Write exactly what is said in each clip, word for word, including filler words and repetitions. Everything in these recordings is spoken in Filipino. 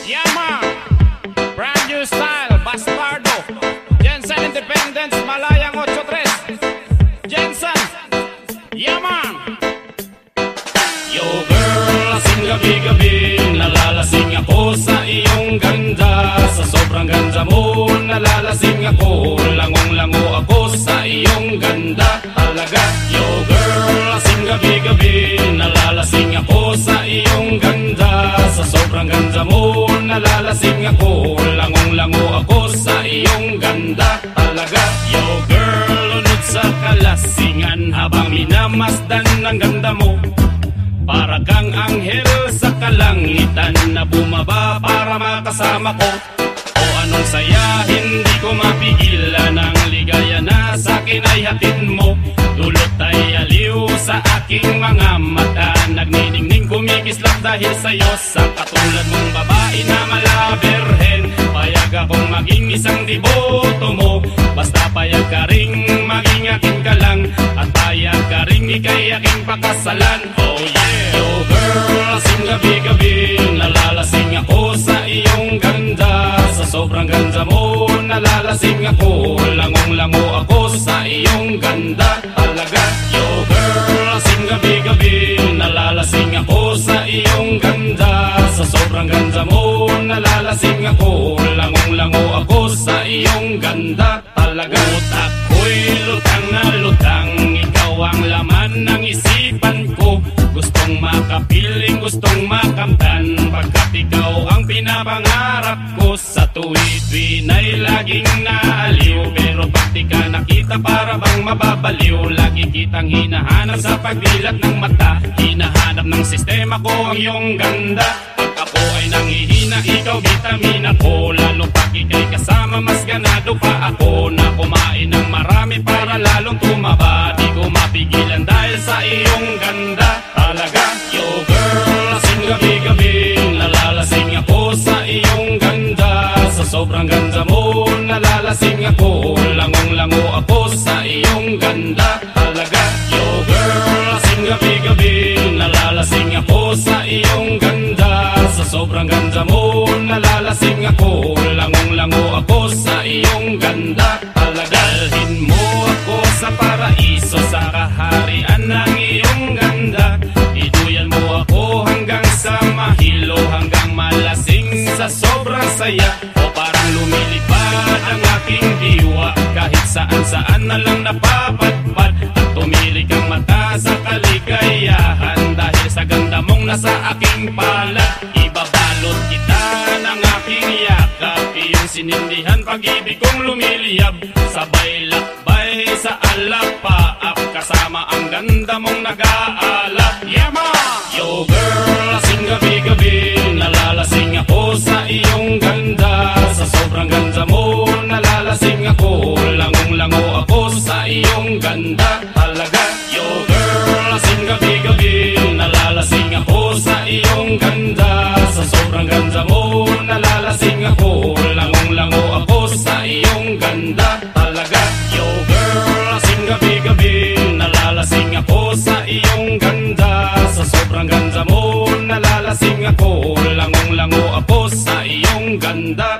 Yama, brand new style, Bastardo, Jensen Independence, Malayang eight tres, Jensen, Yama. Yo girl, lasing gabi-gabi, nalalasing ako sa iyong ganda. Sa sobrang ganda mo, nalalasing ako, langong-lango ako sa iyong ganda. Talaga, yo girl, lasing gabi-gabi, nalalasing ako sa iyong ganda. Sa sobrang ganda mo, nalalasing ako, langong-lango ako sa iyong ganda. Talaga, yo girl, lunod sa kalasingan habang minamasdan ang ganda mo. Para kang anghel sa kalangitan na bumaba para makasama ko. O anong saya, hindi ko mapigilan ang ligaya na sa'kin ay hatid mo. Dulot ay aliw sa aking mga mata, nagniningning kumikislap dahil sa'yo. Sa katulad mong babae na malaberhen, payag akong maging isang deboto mo. Basta payag ka ring maging akin ka lang, at payag ka ring ikay aking pakasalan. Oh yeah! Yo girl, lasing gabi-gabi, nalalasing ako sa iyong ganda. Sa sobrang ganda mo, nalalasing ako, langong-lango ako sa iyong ganda. Talaga, yo girl, lasing gabi-gabi, nalalasing ako sa iyong ganda. Sa sobrang ganda mo, nalalasing ako, langong-lango ako sa iyong ganda. Talaga, utak ko'y lutang na lutang, ikaw ang laman ng isipan ko. Gustong makapiling, gustong makamtan, pagkat ikaw ang pinapangarap ko. Sa tuwid-tuwid ay laging naaliw, pero pag di ka nakita para bang mababaliw. Lagi kitang hinahanap sa pagdilat ng mata, hinahanap ng sistema ko ang iyong ganda. Pag ako ay nangihina, ikaw vitamin ako, lalo pag ikay kasama mas ganado pa ako. Na kumain ng marami para lalong tumaba, di ko mapigilan dahil sa iyong ganda. Talaga, yo girl, lasing gabi-gabi, nalalasing ako sa iyong ganda. Sa sobrang ganda mo, nalalasing ako, langong-lango ako sa iyong ganda. Talaga, yo girl, lasing gabi-gabi, nalalasing ako sa iyong ganda. Sa sobrang ganda mo, nalalasing ako, langong-lango ako sa iyong ganda. Talaga, dalhin mo ako sa paraiso, sa kaharian ng iyong ganda. Iduyan mo ako hanggang sa mahilo, hanggang malasing sa sobrang saya. O parang lumilipad ang aking diwa, kahit saan-saan na lang napapadpad. At tumirik ang mata sa kaligayahan, dahil sa ganda mong nasa aking palad. Ibabalot kita ng aking yakap, iyong sinindihan pag-ibig kong lumiliyab. Sabay lakbay sa alapaap, kasama ang ganda mong nag-aalap. Yeah ma! Yo girl, lasing gabi-gabi, nalalasing ako sa iyong ganda. Sa sobrang ganda mo, nalalasing ako, langong-lango ako sa iyong ganda. Talaga, yo girl, lasing gabi-gabi, nalalasing ako sa iyong ganda. Sa sobrang ganda mo, nalalasing ako, langong-lango ako sa iyong ganda. Talaga, yo girl, lasing gabi-gabi, nalalasing ako sa iyong ganda. Sa sobrang ganda mo, nalalasing ako, langong-lango ako sa iyong ganda.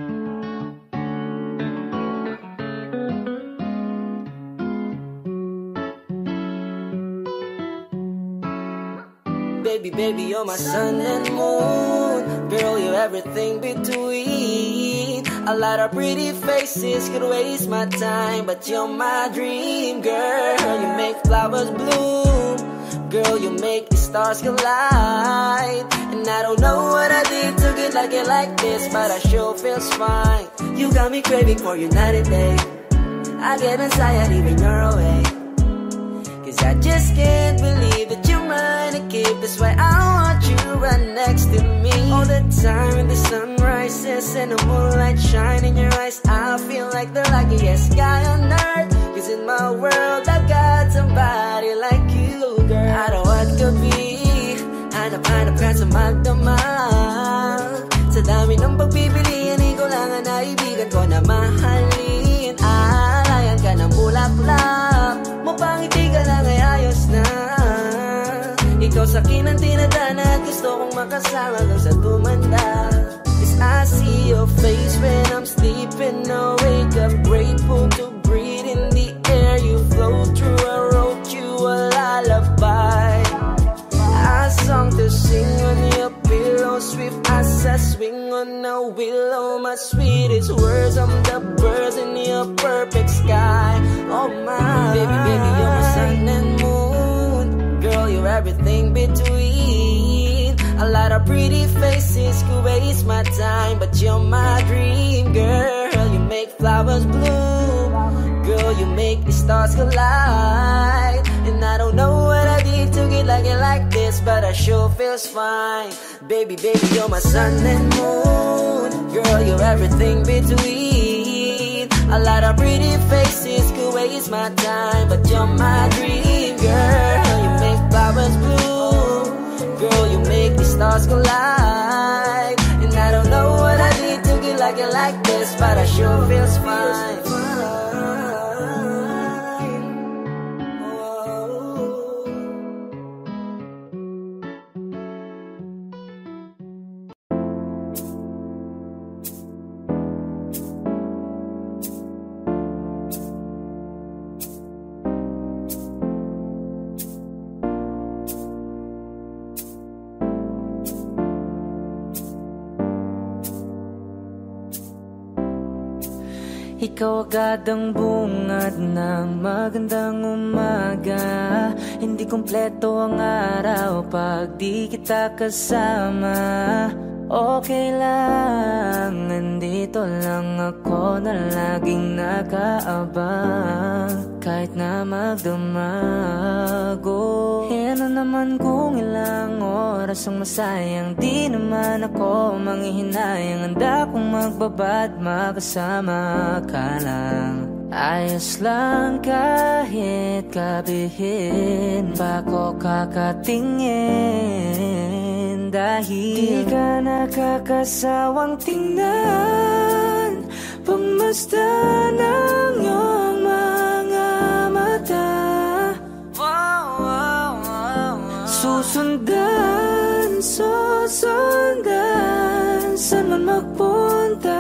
Baby, baby, you're my sun and moon. Girl, you're everything between. A lot of pretty faces could waste my time, but you're my dream, girl. You make flowers bloom. Girl, you make the stars collide. And I don't know what I did to get like it like this, but I sure feels fine. You got me craving for you night and day. I get anxiety when you're away, cause I just can't believe that you're mine to keep. That's why I want you right next to me all the time. When the sun rises and the moonlight shine in your eyes, I feel like the luckiest guy on earth. Cause in my world I got somebody like you, girl. I don't want to be hanap-hanap ka sa magdamag. Sa dami ng pagpipilian, ikaw lang ang naibigan ko na mahalin. Alayan ka ng bulaklak, mapangiti ka lang ay ayos na. Ikaw sa'kin ang tinadana at gusto kong makasama kang sa tumanda. swift as a swing on a willow. My sweetest words, I'm the birds in your perfect sky. Oh my, baby, baby, you're my sun and moon. Girl, you're everything between. A lot of pretty faces could waste my time, but you're my dream, girl. You make flowers bloom. Girl, you make the stars collide. And I don't know what I did to get like it like this, but I sure feels fine. Baby, baby, you're my sun and moon. Girl, you're everything between. A lot of pretty faces could waste my time, but you're my dream, girl. You make flowers bloom. Girl, you make the stars collide. And I don't know what I did to get like it like this, but I sure feels fine. Ikaw agad ang bungad ng magandang umaga. Hindi kumpleto ang araw pag di kita kasama. Okay lang, nandito lang ako na laging nakaabang. Kahit na magdamago, e ano naman kung ilang oras ang masayang. Di naman ako manghihinayang. Handa kong magbabad, makasama ka lang. Ayos lang kahit kabihin pa ko kakatingin. Dahil di ka nakakasawang tingnan, pagmasdan ng iyong mga mata. Susundan, susundan, saan man magpunta.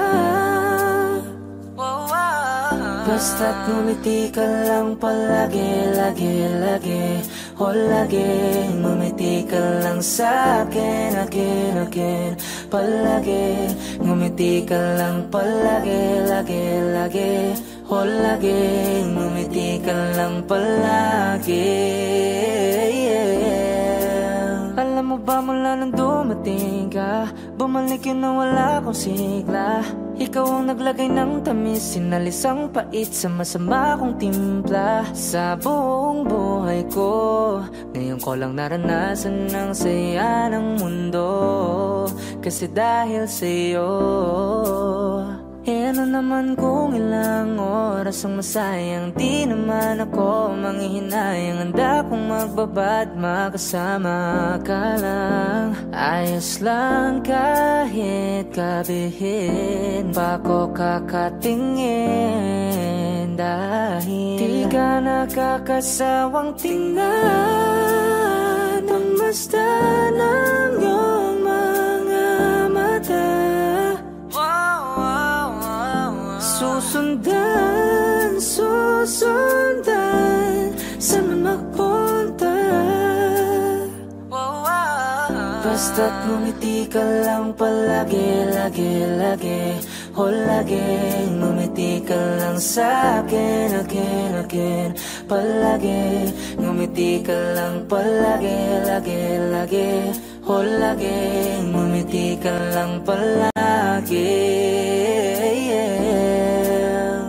Basta't ngumiti ka lang palagi, lagi, lagi. O lagi, ngumiti ka lang sa'kin, akin, akin. Palagi, ngumiti ka lang palagi, lagi, lagi. O lagi, ngumiti ka lang palagi, yeah. Alam mo ba mula nang dumating ka, bumalik yun na wala akong sigla. Ikaw ang naglagay ng tamis, sinalis ang pait sa masama kong timpla. Sa buong buhay ko, ngayon ko lang naranasan ang saya ng mundo. Kasi dahil sa'yo, e ano naman kung ilang oras ang masayang. Di naman ako manghihinayang. Handa kong magbabad, makasama ka lang. Ayos lang kahit kabihin pa ko kakatingin. Dahil di ka nakakasawang tingnan, pagmasdan ng iyong mga mata. Susundan, susundan, saan man magpunta. Basta't ngumiti ka lang palagi, lagi, lagi. O lagi, ngumiti ka lang sa'kin, akin, akin. Palagi, ngumiti ka lang palagi, lagi, lagi. O lagi, ngumiti ka lang palagi, yeah.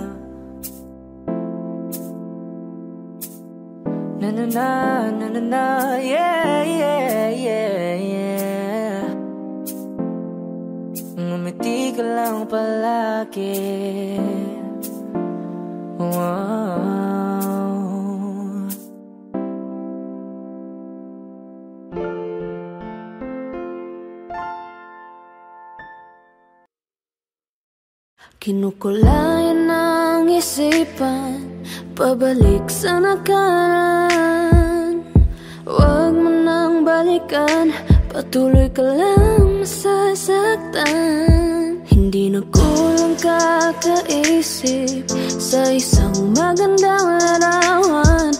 Na na na, na na na, yeah, yeah, yeah, yeah. Ngumiti ka lang palagi, wow. Kinukulayan ng isipan, pabalik sa nakaraan. Huwag mo nang balikan, patuloy ka lang masasaktan. Hindi na kulang kakaisip sa isang magandang larawan.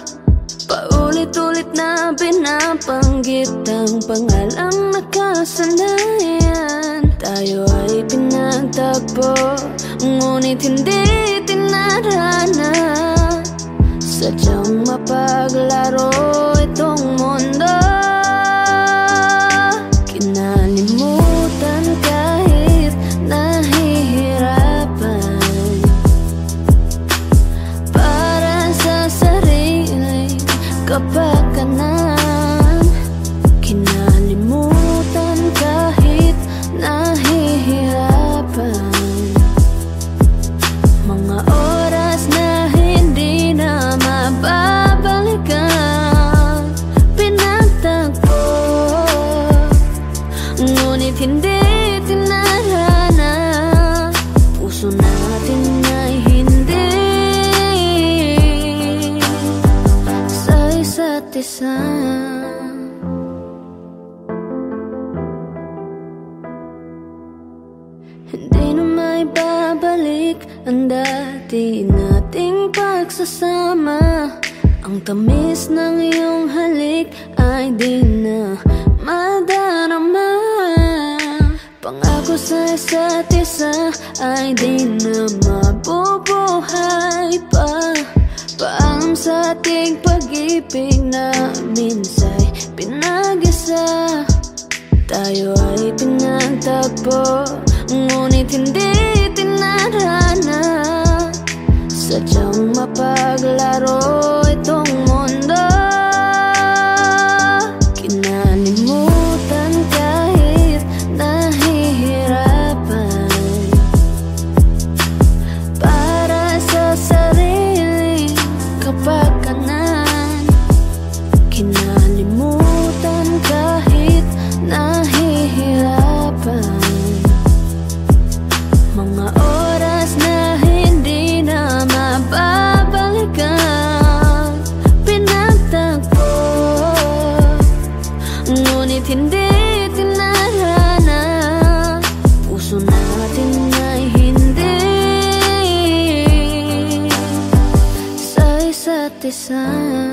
Paulit-ulit na pinapanggit ang pangalang nakasanayan. Tayo ay pinagtagpo, ngunit hindi tinadhana. Sadyang mapaglaro itong mundo. Kinalimutan kahit nahihirapan, para sa sariling kapakanan. Kinalimutan kahit nahihirapan, mga oras na hindi na mababalikan. Pinagtagpo, ngunit hindi tinadhana. Puso natin ay hindi sa isa't isa. Hindi na may babalik ang dati nating pagsasama. Ang tamis ng iyong halik ay di na madarama. Pangako sa isa't isa ay di na mabubuhay pa. Paalam sa ating pag-ibig na minsay pinag-isa. Tayo ay pinagtagpo, ngunit hindi tinadhana. Sadyang mapaglaro itong mundo. Kinalimutan kahit nahihirapan, para sa sariling kapakanan. Kinalimutan kahit nahihirapan, mga oras na hindi na mababalikan. Pinagtagpo, ngunit hindi tinadhana. Puso natin ay hindi sa isa't isa.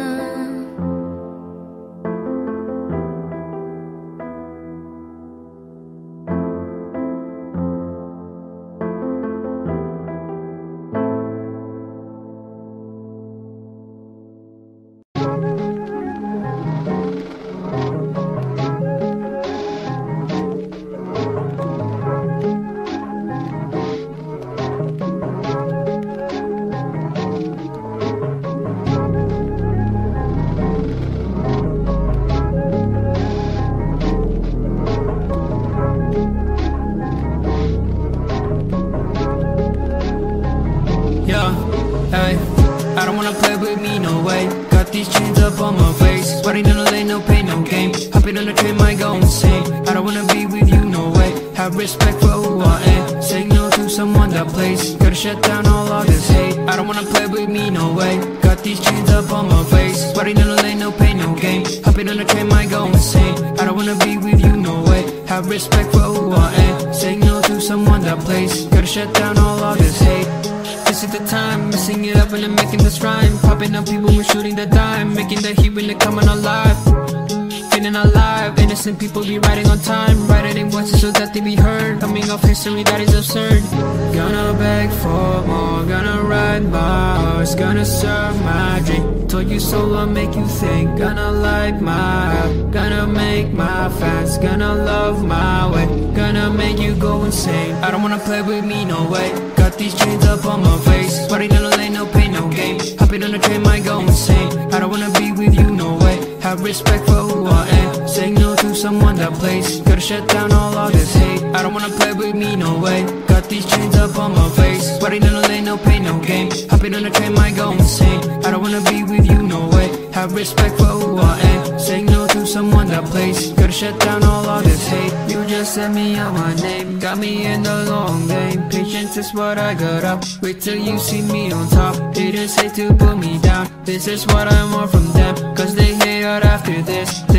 Respect for who I am. Say no to someone that plays. Gotta shut down all of this hate. I don't wanna play with me, no way. Got these chains up on my face. Sweating in the lane, no pain, no gain. Hopping on the train, might go insane. I don't wanna be with you, no way. Have respect for who I am. Say no to someone that plays. Gotta shut down all of this hate. This is the time, messing it up and I'm making this rhyme. Popping up people when shooting the dime. Making the heat when they're coming alive. Feeling alive, innocent people be riding on time. Writing voices so that they be heard. Coming off history that is absurd. Gonna beg for more, gonna ride my horse. Gonna serve my drink, told you so I'll make you think. Gonna light my up, gonna make my fans. Gonna love my way, gonna make you go insane. I don't wanna play with me, no way. Got these chains up on my face. Sweating in the lane, no pain, no game. Hopping on the train, might go insane. I don't wanna be with you, no way. Have respect for who I am. Say no to someone that plays. Gotta shut down all of this hate. I don't wanna play with me, no way. Got these chains up on my face. Sweating in the lane, no pain, no game. Hopping on the train, might go insane. I don't wanna be with you, no way. Have respect for who I am. Say no to someone that plays. Gotta shut down all of this hate. You just sent me out my name, got me in the long game. Patience is what I got up. Wait till you see me on top. Haters hate to put me down. This is what I want from them, cause they hate out after this. They be begging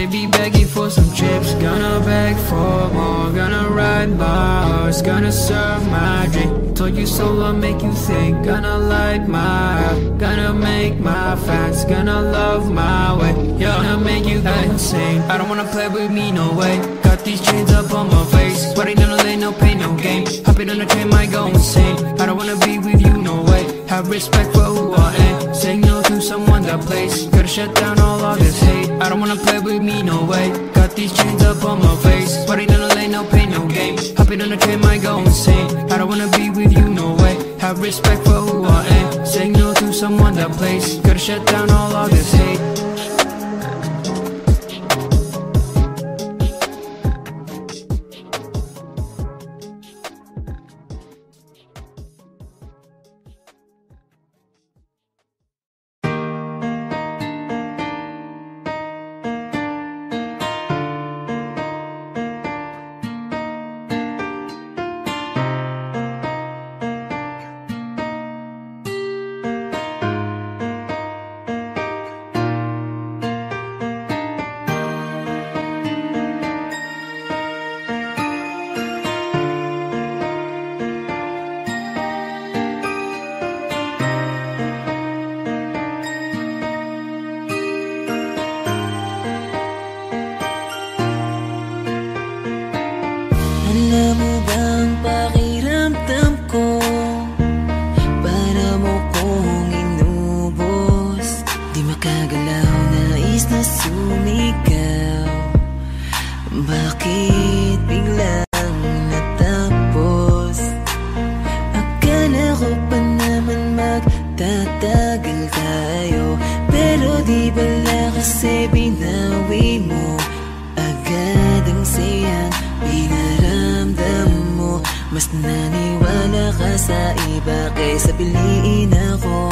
beg you for some chips. Gonna beg for more, gonna ride my horse, gonna serve my drink. Told you so, I'll make you think. Gonna light my up, gonna make my fans, gonna love my way. Yeah, gonna make you go insane. I don't wanna play with me, no way. Got these chains up on my face, sweating in the lane, no pain, no game. Hopping on the train, might go insane. I don't wanna be with you, no way. Have respect for who I am. Saying no to someone that plays. Gotta shut down all of this hate. I don't wanna play with me, no way. Got these chains up on my face, sweating in the lane, no pain, no game. Hopping on the train, might go insane. I don't wanna be with you, no way. Have respect for who I am. Saying no to someone that plays. Gotta shut down all of this hate. Alam mo bang pakiramdam ko? Para mo kong inubos. Di makagalaw, nais na sumigaw. Bakit biglang natapos? Akala ko pa naman magtatagal tayo, pero di bala kasi binawi mo agad ang sayang pinaramdam mo. Mas naniwala ka sa iba kaysa piliin ako.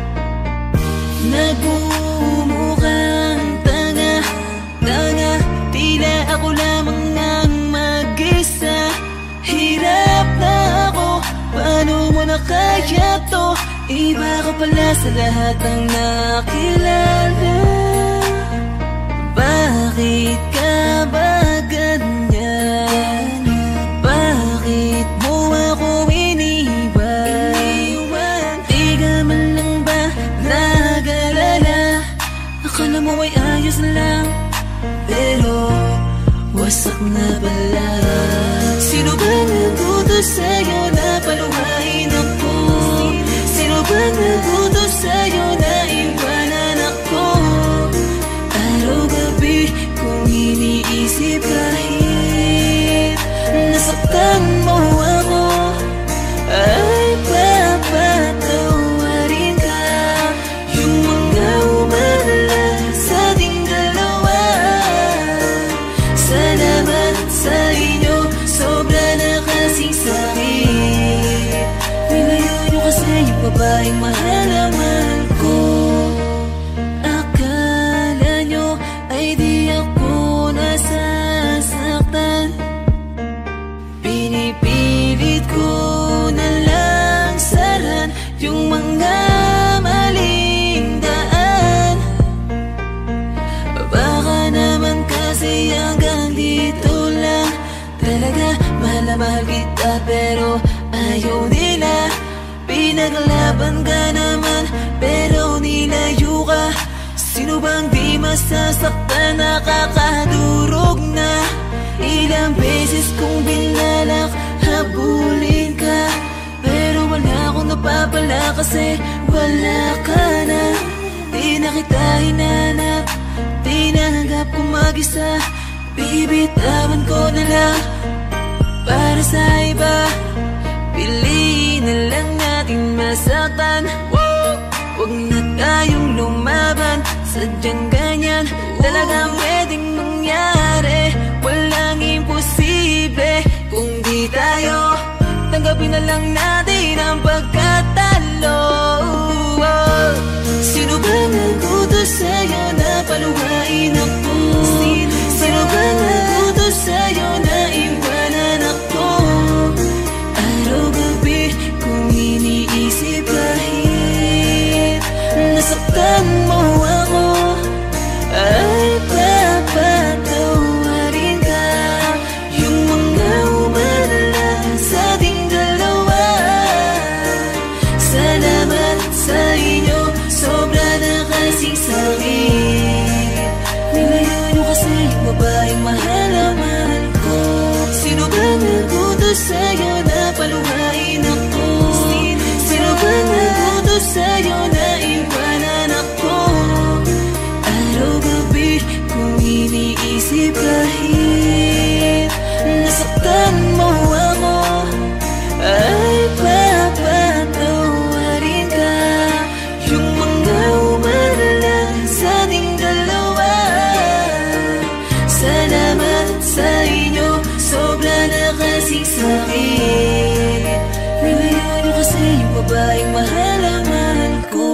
Nagmumukhang tanga, tanga, tila ako lamang ang mag-isa. Hirap na ako, paano mo na kaya to? Iba ka pala sa lahat ng nakilala. Bakit ka ba ganyan? Bakit mo ako iniwan? Di ka man lang ba nag-alala? Akala mo ay ayos lang, pero wasak na pala. Sino ba naguto sa'yo na paluhain ako? Sino ba naguto sa'yo na iwanan ako? Araw-gabi kung iniisip kahit nasaktan mo ako, ay papatawarin ka. Yung mga umalala sa ating dalawa, salamat sa inyo, sobra na kasing sakit. Nilayo nyo kasi yung babaeng mahal na mahal ko. Akala nyo ay di ako nasasaktan. Pinipilit ko na lang saran yung mga maling daan. Baka naman kasi hanggang dito lang. Talaga mahal na mahal kita, pero ayaw nila. Pinaglaban ka naman, pero nilayo ka. Sino bang di masasaktan, nakakadurog na? Ilang beses kong binalak, habulin ka, pero wala akong napapala kasi wala ka na. Di na kita hinanap, di nanggap kong mag-isa. Bibitawan ko na lang para sa iba. Piliin na lang natin masaktan. Huwag na tayong lumaban, sadyang ganyan talagang pwedeng mangyari. Walang imposible kung di tayo. Tanggapin na lang natin ang pagkatalo. Sino ba nagutos sa'yo na paluhain ako? Sino ba nagutos sa'yo na iwanan ako? Araw-gabi kung iniisip kahit nasaktan mo ako, ay papataw ay mahal na mahal ko.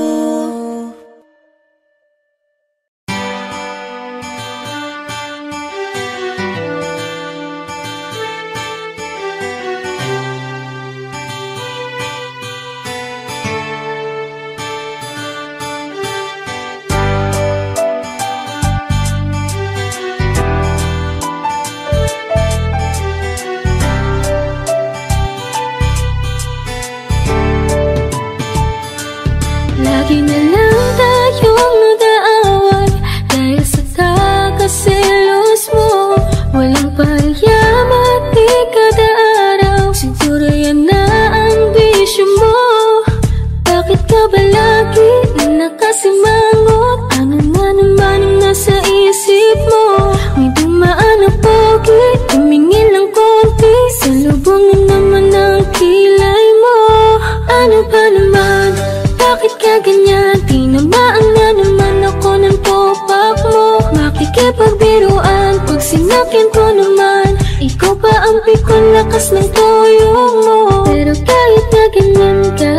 Lagi na lang tayong nag-aaway dahil sa takasilos mo. Walang payaman di kada araw, siguro yan na ang bisyo mo. Bakit ka ba lagi nakasimangot? Ano na naman ang nasa isip mo? May dumaan na pogi, tumingin lang konti, salubong na naman ang kilay mo. Ano ba naman? Bakit ka ganyan? Tinamaan na naman ako ng pop-up mo. Makikipagbiruan pag sinakyan ko naman, ikaw pa ang pikon lakas ng tuyong mo. Pero kahit na ganyan ka,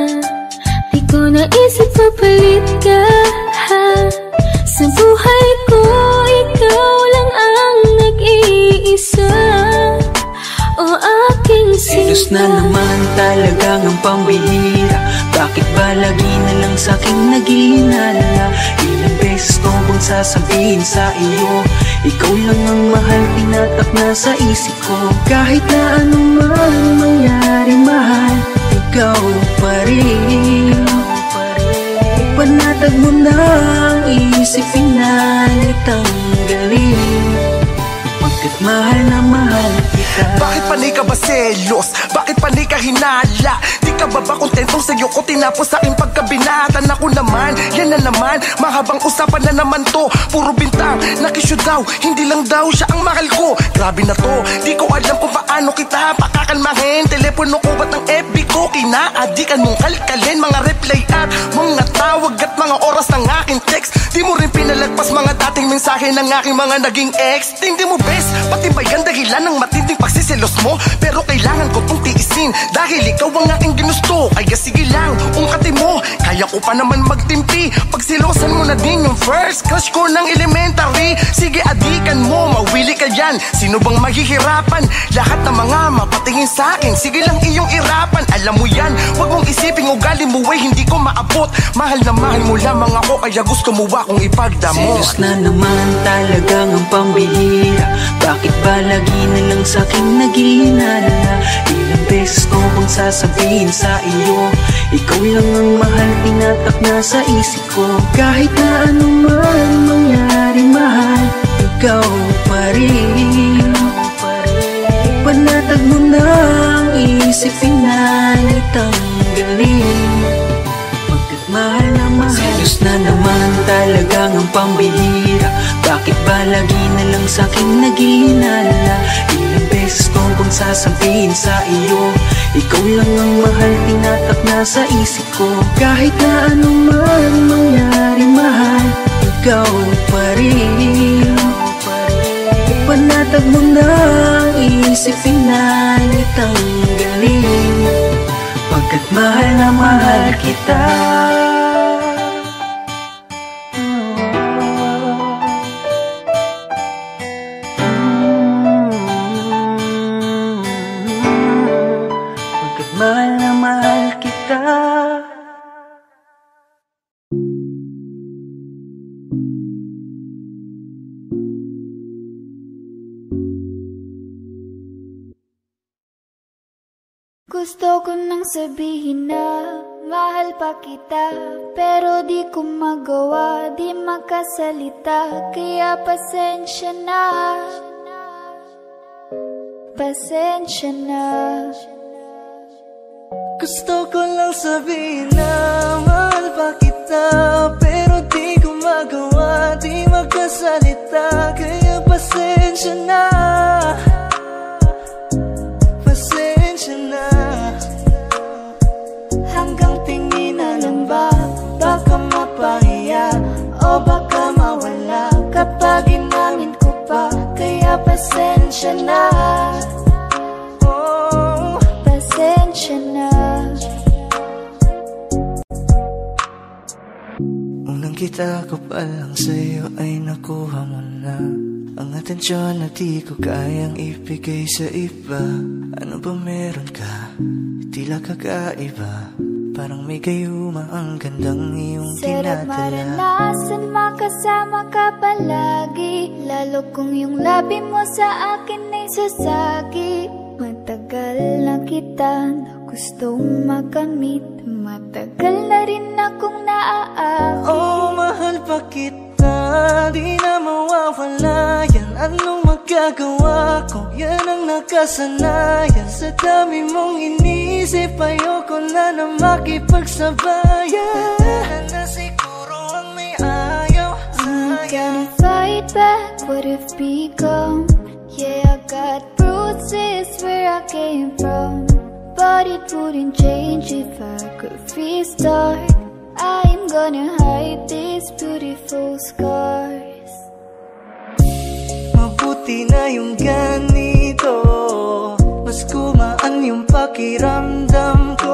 di ko naisip papalit ka, ha? Sa buhay ko, ikaw lang ang nag-iisa, o aking sinta. Selos na naman talagang ang pambihira. Bakit ba lagi na lang sa'king naghihinala? Ilang beses ko bang sasabihin sa iyo, ikaw lang ang mahal, tinatak na sa isip ko. Kahit na anuman mangyari mahal, ikaw pa rin. Panatag mo na ang isip, pinalit ang galing. Pagkat mahal na mahal kita. Bakit panay ka ba selos? Bakit panay ka hinala? Di ka ba ba kontentong sa'yo ko tinapos sa aking pagkabinatan? Ako naman, yan na naman, mahabang usapan na naman to. Puro bintang, nakisyo daw, hindi lang daw siya ang mahal ko. Grabe na to, di ko alam kung paano kita pakakalmahin. Telepono ko ba't ang F B ko kinaadikan mong kalkalin? Mga reply at mga tawag at mga oras ng aking text. Di mo rin pinalagpas mga dating mensahe ng aking mga naging ex. Hindi mo best, pati ba yan dahilan ng matinding pagsiselos mo? Pero kailangan ko tong tiisin dahil ikaw ang aking ginusto. Kaya sige lang, ungkatin mo, kaya ko pa naman magtimpi. Pagsilosan mo na din yung first crush ko ng elementary. Sige adikan mo, mawili ka dyan. Sino bang maghihirapan? Lahat ng mga mapatingin sa akin, sige lang iyong irapan. Alam mo yan, wag mong isipin ugali mo ay hindi ko maabot. Mahal na mahal mo lamang ako, kaya gusto mo akong ipagdamot. Selos na naman talagang ang pambihira. Bakit ba lagi na lang sa'king naghihinala? Ilang beses ko bang sasabihin sa iyo, ikaw lang ang mahal, tinatak na sa isip ko. Kahit na anuman mangyari mahal, ikaw pa rin. Panatag mo na ang isip, pinalit ang galing. Pagkat mahal na mahal. Selos na naman talagang ang pambihira. Bakit ba lagi na lang sa'king naghihinala? Ilang beses ko bang sasabihin sa iyo, ikaw lang ang mahal, tinatak na sa isip ko. Kahit na anuman mangyari mahal, ikaw pa rin. Panatag mo na ang isip, pinalit ang galing. Pagkat mahal na mahal kita. Pagkat mahal na mahal kita. Gusto ko nang sabihin na mahal pa kita, pero di ko magawa, di makasalita. Kaya pasensya na, pasensya na. Gusto ko lang sabihin na mahal pa kita, pero di ko magawa, di makasalita. Kaya pasensya na, pasensya na. Hanggang tingin na lang ba, baka mapahiya o baka mawala kapag inamin ko pa. Kaya pasensya na, oh, pasensya na. kita ko pa lang sa'yo ay nakuha mo na ang atensyon na di ko kayang ibigay sa iba. Ano ba meron ka? Tila kakaiba. Parang may gayuma ang gandang iyong sarap tinadala. maranasan makasama ka palagi, lalo kung yung labi mo sa akin ay sasagi. Matagal na kita na gustong makamit, matagal na rin akong naaakit. Oh, mahal pa kita, di na mawawala yan. Anong magagawa ko? Yan ang nakasanayan. Sa dami mong inisip, ayoko na na makipagsabayan. Tatanan na siguro ang may ayaw I'm gonna fight back what if become. Yeah, I got bruises where I came from, but it wouldn't change if I could restart. I'm gonna hide these beautiful scars. Mabuti na yung ganito, mas gumaan yung pakiramdam ko.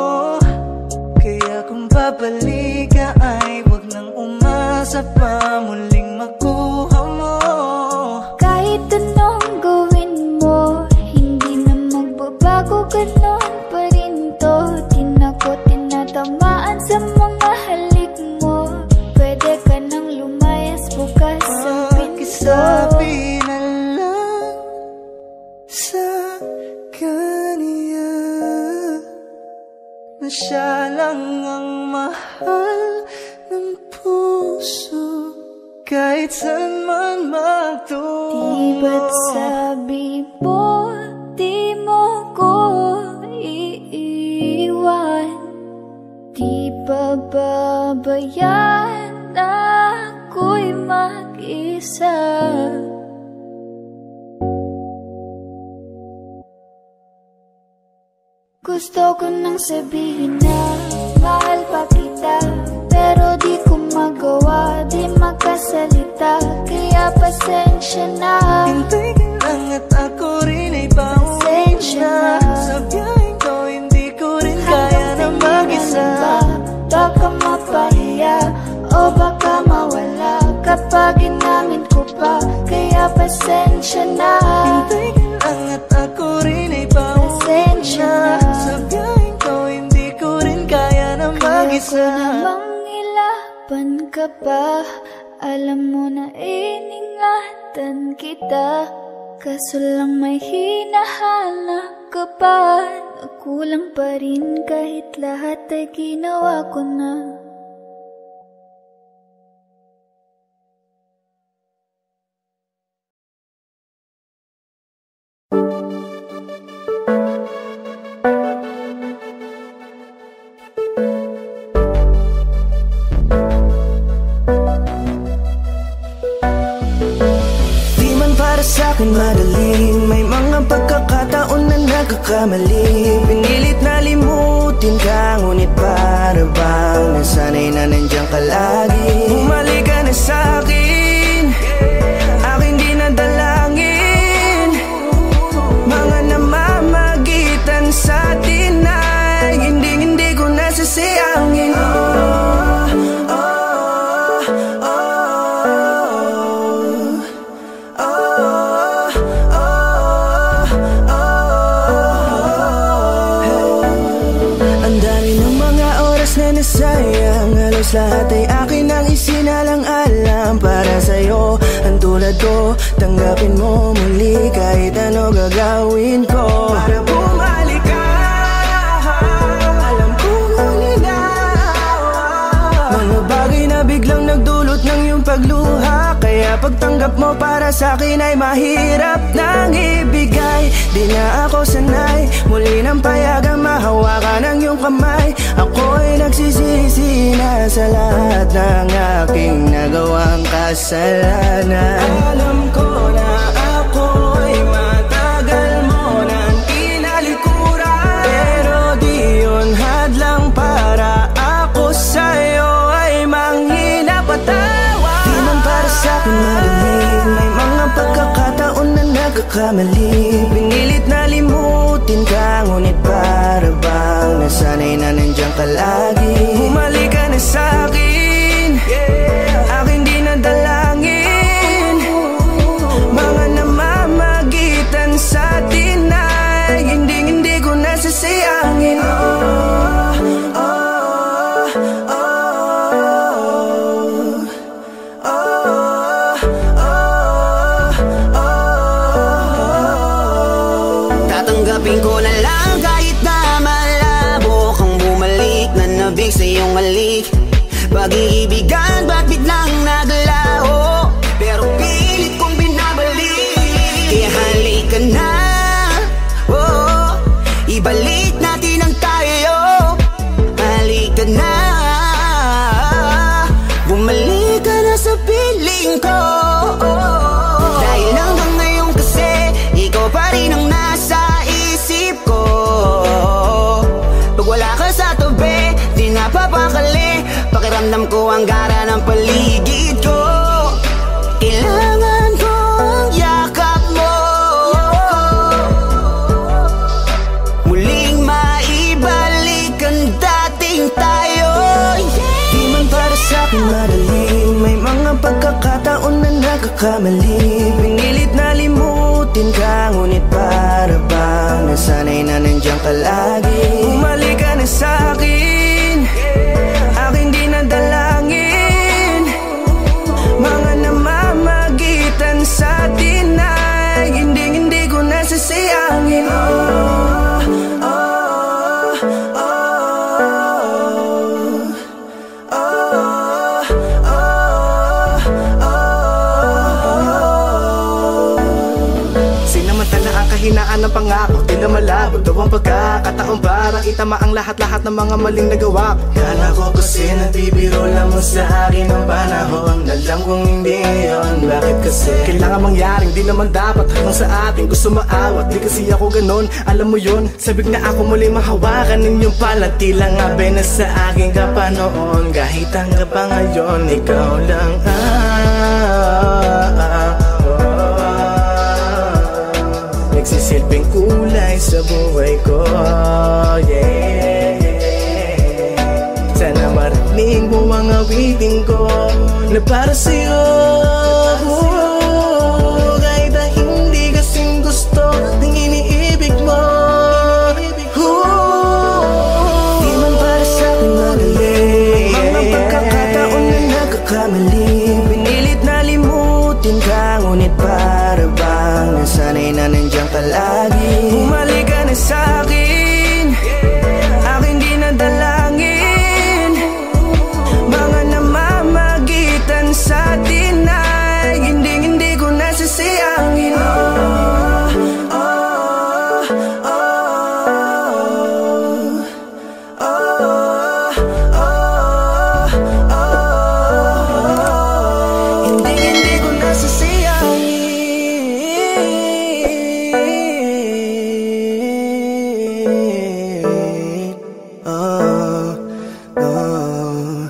Kaya kung babalik ka ay wag nang umasa pa muling makuha mo. Kahit anong gawin mo, hindi na magbabago, ganon pa rin to. Di na ko tinatamaan sa mga halik mo. Pwede ka nang lumayas, bukas ang pinto. Sabi na lang sa kanya na siya lang ang mahal ng puso, kahit saan man magtungo. Di ba't sabi mo, di mo ko iiwan? Di ba babayaan na ako'y mag-isa? Gusto ko nang sabihin na mahal pa kita, pero di ko magawa, di makasalita. Kaya pasensya na. Hintay ka lang at ako rin ay pauwi na. Sa biyaheng ko hindi ko rin kaya na mag-isa. Baka mapahiya o baka mawala kapag inamin ko pa. Kaya pasensya na. Hintay ka lang at ako rin ay pauwi na. Sa biyaheng ko hindi ko rin kaya na mag-isa. Kaya ko namang ilaban ka pa, alam mo na iningatan kita. Kaso lang may hinahanap ka pa, nakulang pa rin kahit lahat ay ginawa ko na. Sa'kin madali, may mga pagkakataon na nagkakamali. Pinilit na limutin ka, ngunit para bang nasanay na nandiyan ka lagi. Bumalik ka na sa'kin, aking di nadalangin. Mga namamagitan sa'tin ay hindi, hindi ko nasasayangin. Sayang, halos lahat ay akin ang isinalang-alam para sa'yo. Ang tulad ko, tanggapin mo muli kahit ano gagawin ko. Para bumalik ka, alam kong ulinawa. Mga bagay na biglang nagdulot ng iyong pagluha, kaya pagtanggap mo para sa'kin ay mahirap nang ibigay. Di na ako sanay, muli nang payagang mahawakan ang iyong kamay. Ako'y nagsisisi na sa lahat ng aking nagawang kasalanan. Alam ko na ako'y matagal mo nang tinalikuran, pero di yun hadlang para ako sa'yo ay manghina patawa. Di man para sa'kin madali, may mga pagkakataon na nagkakamali. Pinilit na limutin ka, ngunit para bang nasanay na nandiyan ka lagi. Bumalik ka na sa'kin, yeah. bumalik. Pag-iibigan ba't biglang naglaho, pero pilit kong binabalik. Kaya halika na, oh, ibalik natin ang tayo. Halika na, bumalik ka na sa piling ko. Dahil hanggang ngayon kasi ikaw pa rin ang nasa isip ko. Pag wala ka sa tabi, di napapakali. Pakiramdam ko ang gara ng paligid ko. Kailangan ko ang yakap mo, muling maibalik ang dating tayo. Di man para sa'kin madali, may mga pagkakataon na nagkakamali. Pinilit na limutin ka, ngunit para bang nasanay na nandiyan ka lagi. Bumalik ka na sa'kin, aking di nadalangin. Mga namamagitan sa atin ay hindi, hindi ko nasasayangin. Oh, oh, oh, oh, oh, oh. Sinamantala ang kahinaan ng pangako, di na malabo daw ang pagkakataon para itama ang lahat-lahat ng mga maling nagawa. Kala ko kasi nabibiro lamang sa akin ang panahon. Alam kong hindi yun, bakit kasi kailangan mangyaring di naman dapat hanggang sa atin gusto maawat. Di kasi ako ganon, alam mo yun. Sabik na ako muli mahawakan ninyong palad. Tila nga na sa akin ka pa noon. Kahit hanggang pa ngayon, ikaw lang ah, ah, ah, nagsisilbing kulay sa buhay ko, yeah. Sana marinig mo ang awitin ko na para sa'yo, kahit na hindi kasing gusto ng iniibig mo. Di man para sa'kin madali, mga pagkakataon na nagkakamali. Pinilit na limutin ka, ngunit para bang nasanay na nandiyan ka lagi. Bumalik ka na sa'kin, aking di nadalangin. Mga namamagitan sa atin ay hindi, hindi ko nasasayangin. Oh, oh, oh, oh, oh, oh, oh. Hindi, hindi ko nasasayangin. Oh, oh.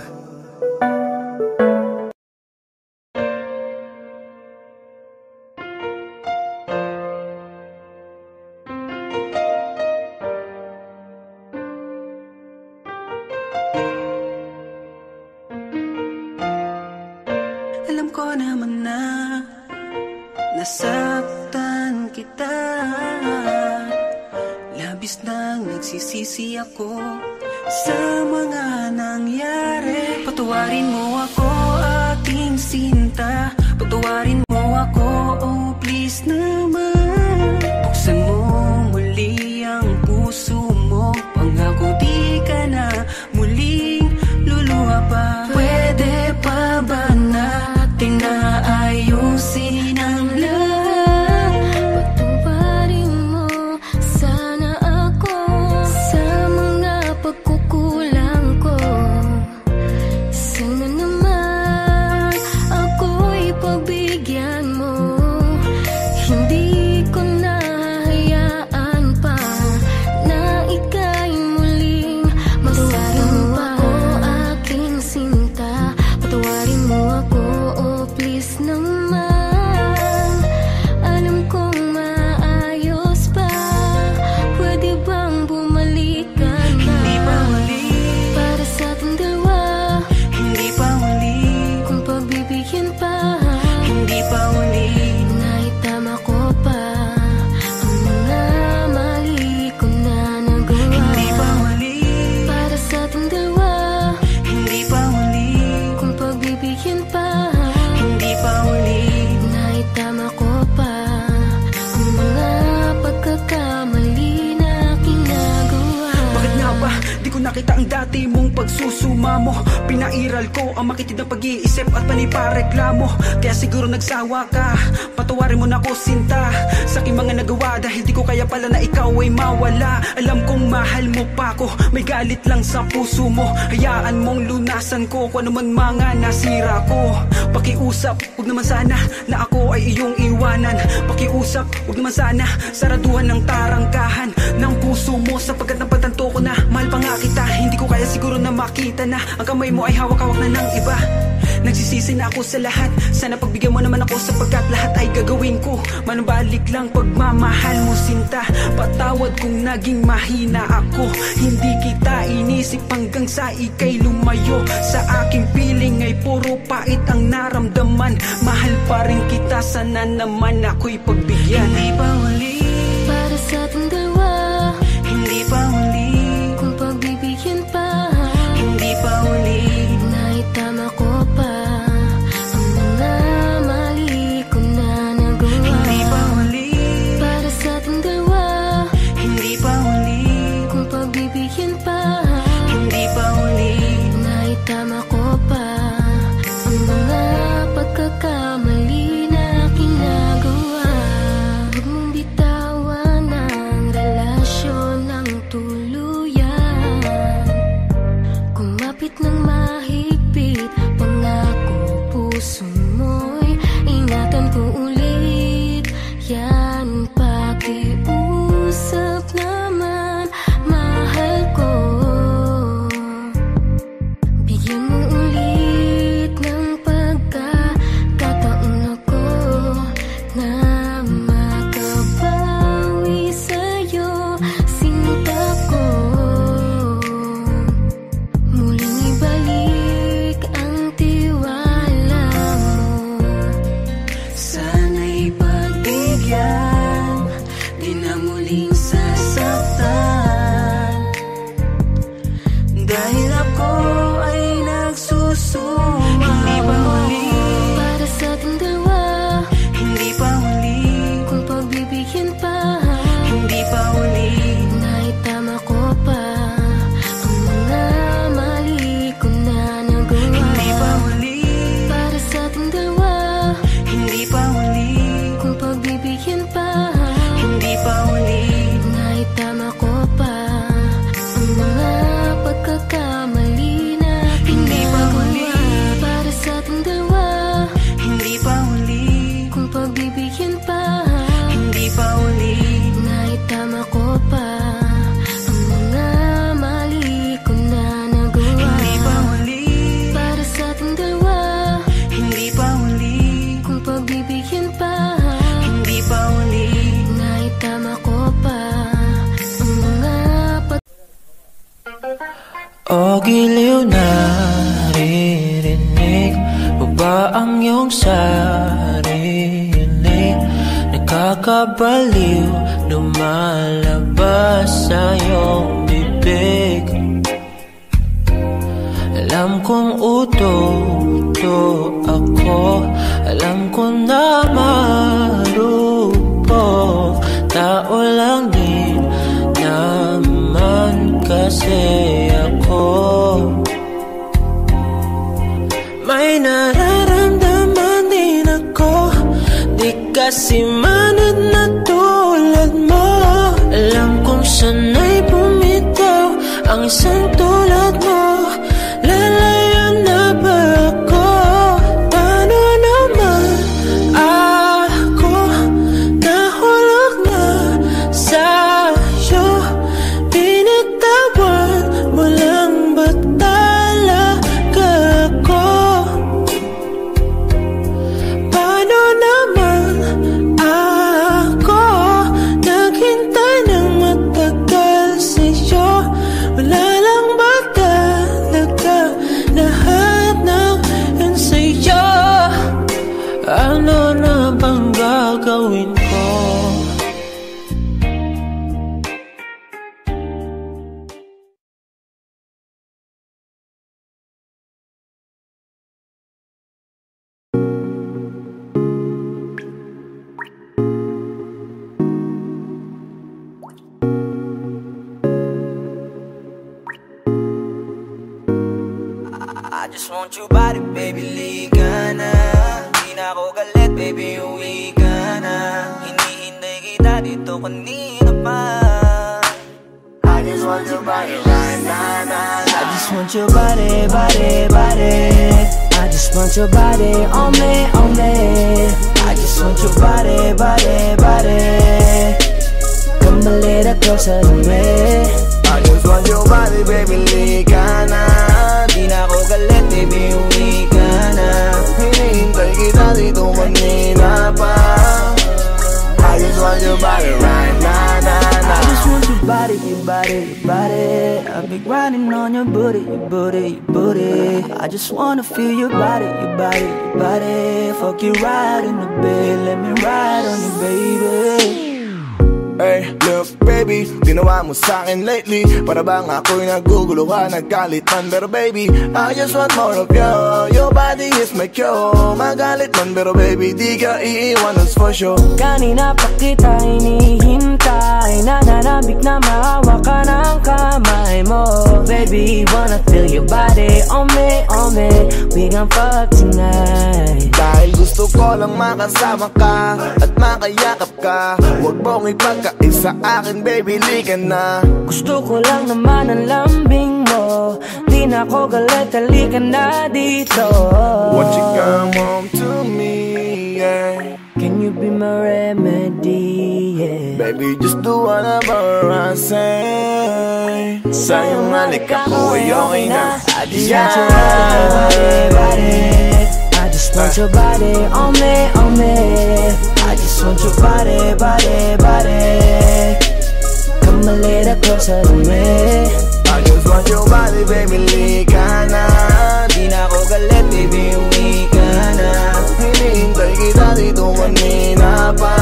Alam ko naman na nasaktan kita. Labis nang nagsisisi ako sa mga nangyari. Patawarin mo ako, aking sinta. Patawarin mo ako, oh please naman. Buksan mo muli ang puso mo. Pangako di ka na muling luluha pa. Pwede pa ba natin na ayusin ang lahat? Patawarin mo sana ako sa mga pagkukulang ko. Sana naman ako'y pagbigyan nakita ang dati mong pagsusuma mo. Pinairal ko ang makitid ng pag-iisip at panipareklamo. Kaya siguro nagsawa ka, patawarin mo na ako sinta sa aking mga nagawa, dahil di ko kaya pala na ikaw ay mawala. Alam kong mahal mo pa ko, may galit lang sa puso mo. Hayaan mong lunasan ko kung ano man mga nasira ko. Pakiusap, huwag naman sana na ako ay iyong iwanan. Pakiusap, huwag naman sana saraduhan ng tarangkahan ng puso mo, sapagkat napatanto ko na mahal pa nga kita. Hindi ko kaya siguro na makita na ang kamay mo ay hawak-hawak na ng iba. Nagsisisi na ako sa lahat, sana pagbigyan mo naman ako, sapagkat lahat ay gagawin ko. Manubalik lang pagmamahal mo sinta. Patawad kung naging mahina ako, hindi kita inisip hanggang sa ika'y lumayo. Sa aking piling ay puro pait ang naramdaman. Mahal pa rin kita, sana naman ako'y pagbigyan. Hindi pa huli para sa ating dalawa, hindi pa huli kung pagbibigyan pa, hindi pa huli naitama ko pa ang mga mali ko na nagawa. Hindi pa huli para sa ating dalawa, hindi pa huli kung pagbibigyan pa, hindi pa huli naitama ko pa ang mga pagkakamali na aking nagawa. Huwag mong bitawan ang relasyon ng tuluyan. Kumapit ng mahigpit, pangako puso mo'y ingatan ko ulit. Yan, pakiusap naman, mahal ko. Bigyan mo ulit ng pagkakataon ako na makabawi sa'yo, sinta ko. Muling ibalik ang tiwala mo. sana'y pagbigyan, di na muling sasaktan, dahil ako ay nagsusuma. Hindi pa huli Para sa ating dalawa, hindi pa huli kung pagbibigyan pa, hindi pa huli naitama ko pa ang mga mali ko na nagawa. hindi pa huli Para sa ating dalawa, hindi pa huli kung pagbibigyan pa, hindi pa huli naitama ko pa ang mga pagkakamali na Hindi pa huli. ginagawa. Para sa ating dalawa, hindi pa huli kung pagbibigyan pa, hindi pa huli naitama ko pa ang mga mali ko na nagawa. hindi pa huli Para sa ating dalawa, hindi pa huli kung pagbibigyan pa, hindi pa huli naitama ko pa ang mga pag... O giliw, naririnig mo ba ang iyong sarili? Nakakabaliw, lumalabas sa iyong bibig. Alam kong uto-uto ako, alam ko na marupok. Tao lang din naman kasi ako. May nararamdaman din ako, di kasi manad na tulad mo. Alam kong sana'y bumitaw ang isang tulad mo. Lalayo na ba ako? Paano naman ako nahulog na sa'yo? Binitawan mo lang ba talaga ako? Paano naman ako naghintay ng matagal sa'yo? Wala lang ba just want your body, baby, lika na. Di na ako galit, baby, uwi ka na. Hinihintay kita dito kanina pa. I just want your body right now, nah, nah. I just want your body, body, body. I just want your body on me, on me. I just want your body, body, body. Come a little closer to me. I just want your body, baby, lika na. Di na ako galit, baby, uwi ka na. Hinihintay kita dito kanina pa. I just want your body right now, nah, nah. I just want your body, your body, your body. I've been grinding on your booty, your booty, your booty. I just wanna feel your body, your body, your body. Fuck you right in the bed, let me ride on you, baby. Hey, look baby, ginawa mo sa'kin lately. Para bang ako'y nagugulo ka, naggalit man. Pero baby, I just want more of you. Your body is my cure. Magalit man, pero baby, di ka iiwan, that's for sure. Kanina pa kita hinihintay, nananabik na mahawak ka ng kamay mo. Baby, wanna feel your body on me, on me. We gon' fuck tonight. Dahil gusto ko lang makasama ka at makayakap ka. Huwag mong ipagkaisa akin, baby, lika na. Gusto ko lang naman ang lambing mo. Di na ako galit, halika na dito. Won't you come home to me, yeah? Can you be my remedy, yeah? Baby, just do whatever I say. Sa'yong halik ako ay okay na. I just want your body, body. I just want your body on me, on me. I just want your body, body, body. Come a little closer to me. I just want your body, baby, lika na. Di na ako galit, baby, uwi ka na. Hinihintay kita dito kanina pa.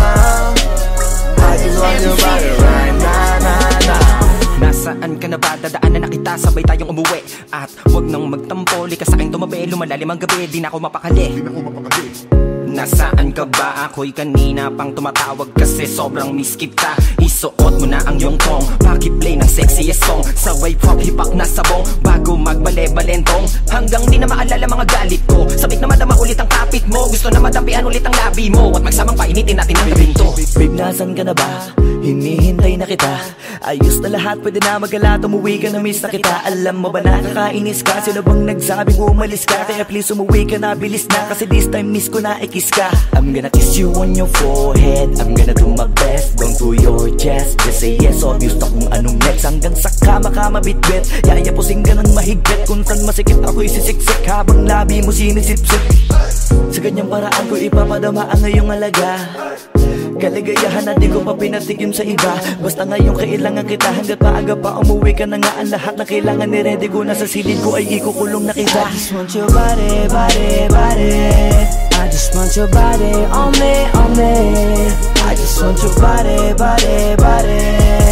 I just want your body right now, nah, nah. Nasaan ka na ba? Dadaanan na kita, sabay tayong umuwi. At wag nang magtampo, lika sa'king tumabi. Lumalalim ang gabi, di na ako mapakali. Di na ako mapakali. Nasaan ka ba? Ako'y kanina pang tumatawag kasi sobrang miss kita. Isuot mo na ang iyong tong, pakiplay ng sexiest song. Sabay pop hipak na sabong, bago magbale-balentong. Hanggang di na maalala mga galit ko. Sabik na madama ulit ang kapit mo. Gusto na madampian ulit ang labi mo. At magsamang painitin natin ang gabing to. Babe, nasan ka na ba? Hinihintay na kita. Ayos na lahat, pwede na magala. Umuwi ka na, miss na kita. Alam mo ba nakakainis ka? Sino bang nagsabing umalis ka? Kaya please umuwi ka na, bilis na. Kasi this time miss ko na ikis ka. I'm gonna kiss you on your forehead. I'm gonna do my best, down to your chest. Just say yes, obvious na kung anong next. Hanggang sa kama ka mabitbit. Yayapusing ka ng mahigpit. Kung saan masikip ako'y sisiksik. Habang labi mo sinisipsip. Sa ganyang paraan ko ipapadama ang ngayong alaga. Kaligayahan na di ko pa pinatikim sa iba. Basta ngayon kailangan kita. Hanggat maaga pa umuwi ka na nga. Ang lahat na kailangan ni-ready ko na sa silid ko ay ikukulong na kita. I just want your body, body, body. I just want your body on me, on me. I just want your body, body, body.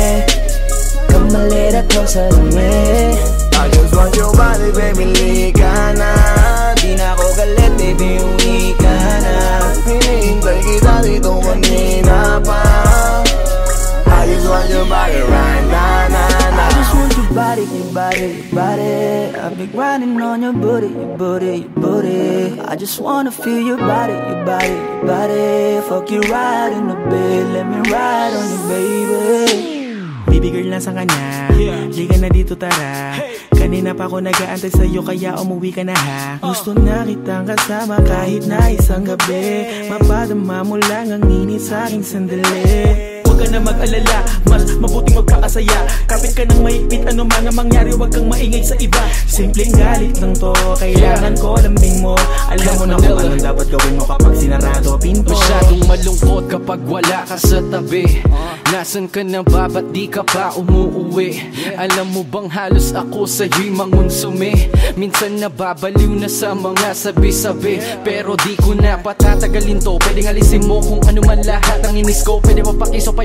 Come a little closer to me. I just want your body, baby, lika na. Di na ako galit, baby, uwi ka na. Hinihintay kita dito kanina pa. I just want your body right now, nah, nah. I just want your body, your body, your body. I've been grinding on your booty, your booty, your booty. I just wanna feel your body, your body, your body. Fuck you right in the bed, let me ride on you, baby. Baby girl, nasa ka na? Liga na dito, tara. Kanina pa ako nag-aantay sa'yo, kaya umuwi ka na ha. Gusto na kitang kasama kahit na isang gabi. Mapadama mo lang ang init sa'king sandali. Huwag ka na mag-alala, mas mabuting magpakasaya. Kapit ka ng mahigpit, ano man ang mangyari, huwag kang maingay sa iba. Simpleng galit lang to, kailangan ko lambing mo. Alam mo na kung anong dapat gawin mo kapag sinarado pinto. Masyadong malungkot kapag wala ka sa tabi. Nasaan ka na ba? Ba't di ka pa umuuwi? Alam mo bang halos ako sa'yo'y mangunsumi? Minsan nababaliw na sa mga sabi-sabi. Pero di ko na patatagalin to. Pwedeng alisin mo kung ano man lahat ang inis ko. Pwede mo pakiso pa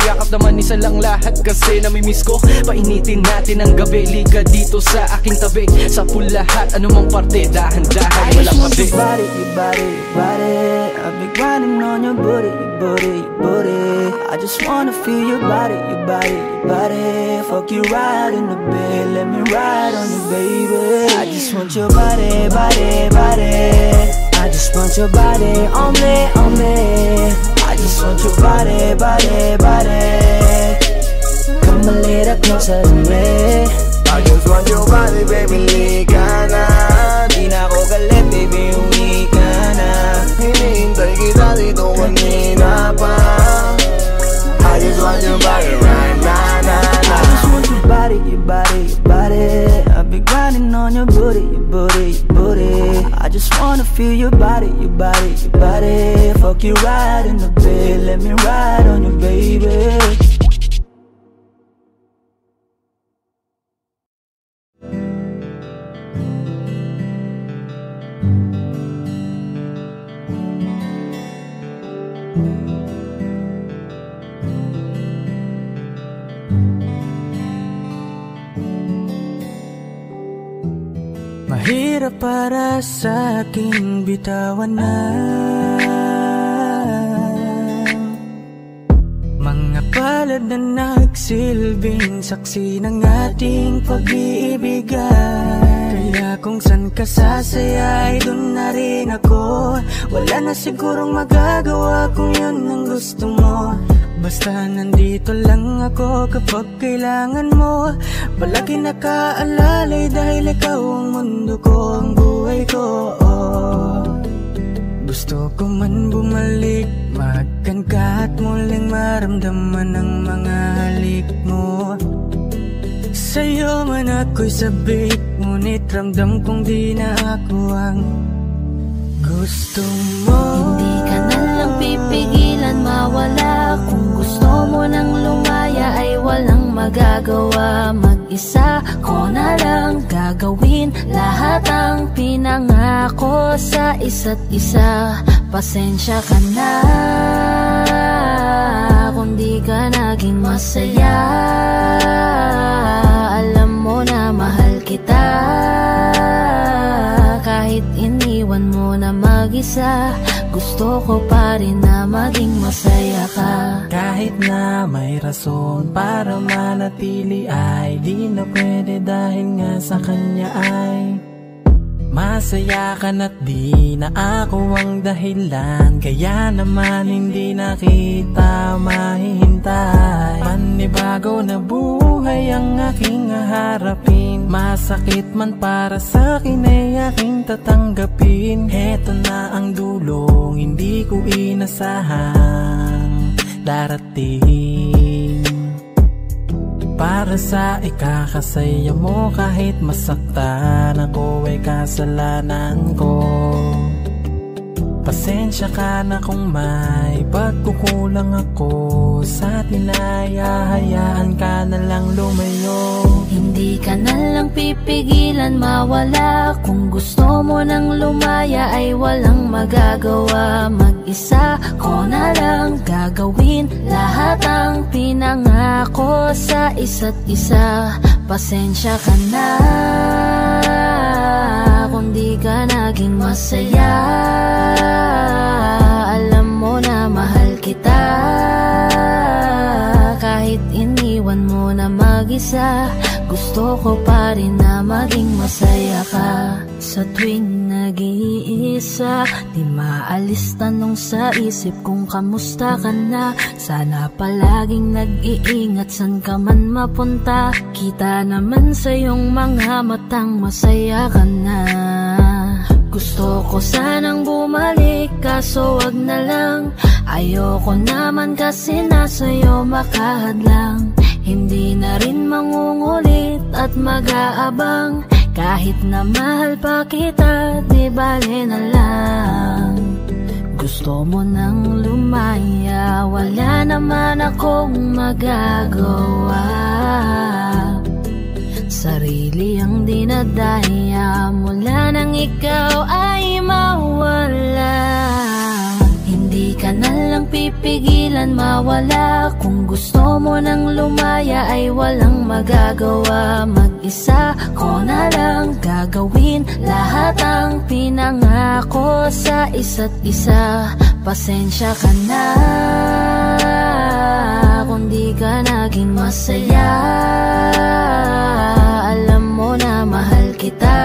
Yakap naman isa lang lahat kasi namimiss ko. Painitin natin ang gabi, liga dito sa aking tabi. Sa pool lahat, anumang parte, dahan-dahan, walang mabi. Your body, your body, your body. I've been grinding on your booty, your booty, your booty. I just wanna feel your body, your body, your body. Fuck you right in the bed, let me ride on you, baby. I just want your body, body, body. I just want your body on me, on me. I just want your body, body, body. Come a little closer to me. I just want your body, baby, lika na. Di na ako galit, baby, uwi ka na. Hinihintay kita dito kanina pa. I just want your body right now, na, na. I just want your body, your body, your body. I've been grinding on your booty, your booty, your booty. I just wanna feel your body, your body, your body. Fuck you right in the bed, let me ride on you, baby. Mahirap para sa aking bitawan na mga palad na nagsilbing saksi ng ating pag-iibigan. Kaya kung san ka sasaya ay dun na rin ako. Wala na sigurong magagawa kung yun ang gusto mo. Basta nandito lang ako kapag kailangan mo. Palagi nakaalalay dahil ikaw ang mundo ko, ang buhay ko. Oh. Gusto ko man bumalik, mahagkan ka at muling maramdaman ang mga halik mo. Sa'yo man ako'y sabik, ngunit ramdam kong di na ako ang gusto mo. Hindi ka na lang pipigilan mawala. Kung gusto mo nang lumaya ay walang magagawa. Mag-isa ko na lang gagawin lahat ang pinangako sa isa't isa. Pasensya ka na kung di ka naging masaya. Alam mo na mahal kita. Kahit iniwan mo na mag-isa, gusto ko pa rin na maging masaya ka. Kahit na may rason para manatili ay di na pwede dahil nga sa kanya ay masaya ka na't di na ako ang dahilan. Kaya naman hindi na kita mahihintay. Panibago na buhay ang aking haharapin. Masakit man para sa akin ay aking tatanggapin. Heto na ang dulong hindi ko inasahang darating. Para sa ikakasaya mo kahit masaktan ako ay kasalanan ko. Pasensya ka na kung may pagkukulang ako sa atin ay hahayaan ka na lang lumayo. Hindi ka na lang pipigilan mawala. Kung gusto mo nang lumaya ay walang magagawa. Mag-isa ko na lang gagawin lahat ang pinangako sa isa't isa. Pasensya ka na kung di ka naging masaya. Alam mo na mahal kita. Kahit iniwan mo na mag-isa, gusto ko pa rin na maging masaya ka. Sa tuwing nag-iisa, di maalis tanong sa isip kung kamusta ka na. Sana palaging nag-iingat san ka man mapunta. Kita naman sa iyong mga matang masaya ka na. Gusto ko sanang bumalik kaso wag na lang. Ayoko naman kasi nasa'yo makahadlang. Hindi na rin mangungulit at mag-aabang. Kahit na mahal pa kita, di bale na lang. Gusto mo nang lumaya, wala naman akong magagawa. Sarili ang dinadaya mula nang ikaw ay mawala. Hindi Hindi ka na lang pipigilan mawala. Kung gusto mo nang lumaya ay walang magagawa. Mag-isa ko na lang gagawin lahat ang pinangako sa isa't isa. Pasensya ka na kung di ka naging masaya. Alam mo na mahal kita,